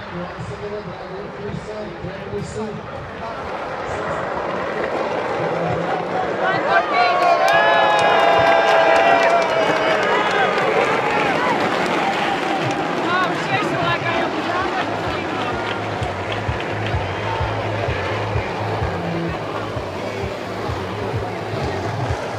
You want to sing it? I do it for your son. Can't really sing.